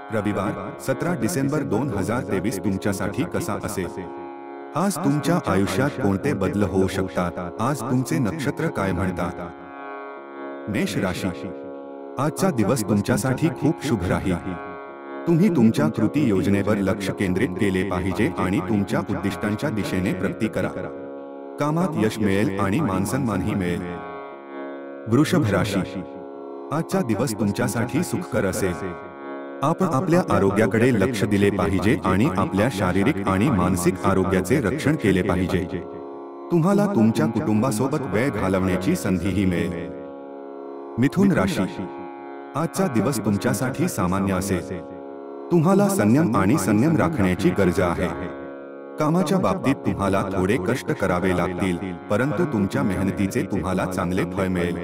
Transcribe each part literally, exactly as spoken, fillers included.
रविवार सतरा डिसेंबर दोन हजार तेवीस तुमच्यासाठी कसा असेल? आज तुमच्या आयुष्यात कोणते बदल होऊ शकतात? आज तुमचे नक्षत्र काय म्हणतात? मेष राशी, आजचा दिवस तुमच्यासाठी खूप शुभ राहील. तुम्ही तुमच्या कृती योजनेवर लक्ष केंद्रित केले पाहिजे आणि तुमच्या उद्दिष्टांच्या दिशेने प्रगती करा. कामात यश मिळेल आणि मानसन्मानही मिळेल. वृषभ राशी, आजचा दिवस तुमच्यासाठी सुखकर असेल. आपण आपल्या आरोग्याकडे लक्ष दिले पाहिजे आणि आपल्या शारीरिक आणि मानसिक आरोग्याचे रक्षण केले पाहिजे. तुम्हाला तुमच्या कुटुंबासोबत वेळ घालवण्याची संधीही मिळेल. मिथुन राशी, आजचा दिवस तुमच्यासाठी सामान्य असेल. तुम्हाला संयम आणि संयम राखण्याची गरज आहे. कामाच्या बाबतीत तुम्हाला थोडे कष्ट करावे लागतील, परंतु तुमच्या मेहनतीचे तुम्हाला चांगले फळ मिळेल.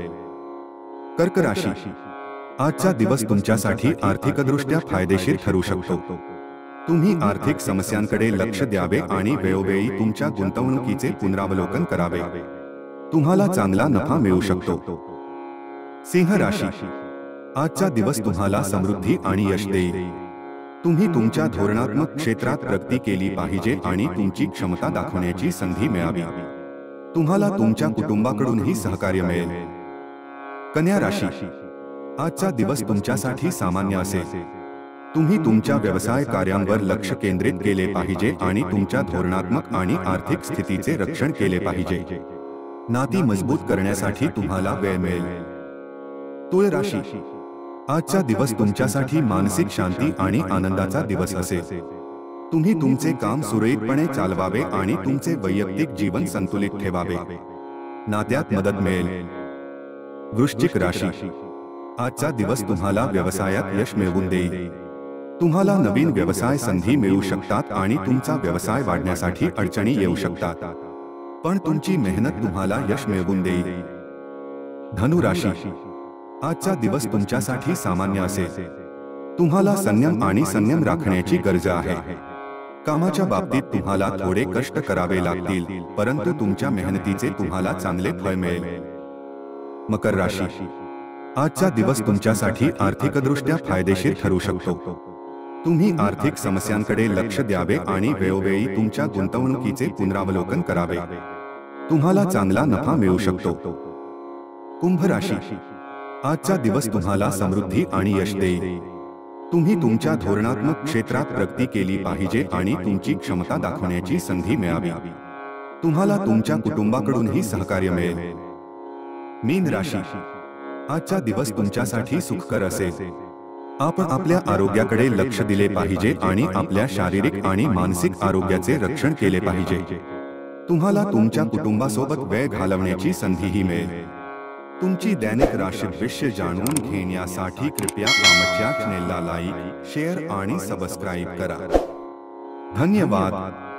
कर्क राशी, आजचा दिवस तुमच्यासाठी आर्थिकदृष्ट्या फायदेशीर ठरू शकतो. तुम्ही आर्थिक समस्यांकडे लक्ष द्यावे आणि वेळोवेळी तुमच्या गुंतवणुकीचे पुनरावलोकन करावे. तुम्हाला चांगला नफा मिळू शकतो. सिंह राशी, आजचा दिवस तुम्हाला समृद्धी आणि यश देईल. तुम्ही तुमच्या धोरणात्मक क्षेत्रात प्रगती केली पाहिजे आणि तुमची क्षमता दाखवण्याची संधी मिळावी. तुम्हाला तुमच्या कुटुंबाकडूनही सहकार्य मिळेल. कन्या राशी, आजचा दिवस तुमच्यासाठी सामान्य असेल. तुम्ही तुमच्या व्यवसाय कार्यांवर लक्ष केंद्रित केले पाहिजे आणि तुमच्या धोरणात्मक आणि आर्थिक स्थितीचे रक्षण केले पाहिजे. नाती मजबूत करण्यासाठी तुम्हाला वेळ मिळेल. तुळ राशी, आजचा दिवस तुमच्यासाठी मानसिक शांती आणि आनंदाचा दिवस असेल. तुम्ही तुमचे काम सुरळीतपणे चालवावे आणि तुमचे वैयक्तिक जीवन संतुलित ठेवावे. नात्यात मदत मिळेल. वृश्चिक राशी, आजचा दिवस तुम्हाला व्यवसायात यश मिळवून देईल. तुम्हाला नवीन व्यवसाय संधी मिळू शकतात आणि तुमचा व्यवसाय वाढण्यासाठी अडचणी येऊ शकतात, पण तुमची मेहनत तुम्हाला यश मिळवून देईल. धनु राशी, आजचा दिवस तुमच्यासाठी सामान्य असेल. तुम्हाला संयम आणि संयम राखण्याची गरज आहे. कामाच्या बाबतीत तुम्हाला थोडे कष्ट करावे लागतील, परंतु तुमच्या मेहनतीचे तुम्हाला चांगले फळ मिळेल. मकर राशी, आजचा दिवस तुमच्यासाठी आर्थिकदृष्ट्या फायदेशीर ठरू शकतो. तुम्ही आर्थिक समस्यांकडे लक्ष द्यावे आणि वेळोवेळी तुमच्या गुंतवणुकीचे पुनरावलोकन करावे. तुम्हाला चांगला नफा मिळू शकतो. कुंभ राशी, आजचा दिवस तुम्हाला समृद्धी आणि यश देईल. तुम्ही तुमच्या धोरणात्मक क्षेत्रात प्रगती केली पाहिजे आणि तुमची क्षमता दाखवण्याची संधी मिळावी. तुम्हाला तुमच्या कुटुंबाकडूनही सहकार्य मिळेल. मीन राशी, आजचा दिवस तुमच्यासाठी सुखकर असेल. आपण आपल्या आरोग्याकडे लक्ष दिले पाहिजे आणि आपल्या शारीरिक आणि मानसिक आरोग्याचे रक्षण केले पाहिजे. तुम्हाला तुमच्या कुटुंबासोबत वेळ घालवण्याची संधीही मिळेल. तुमची दैनिक राशी भविष्य जाणून घेण्यासाठी कृपया आमच्या चॅनेलला लाईक, शेअर आणि सबस्क्राईब करा. धन्यवाद.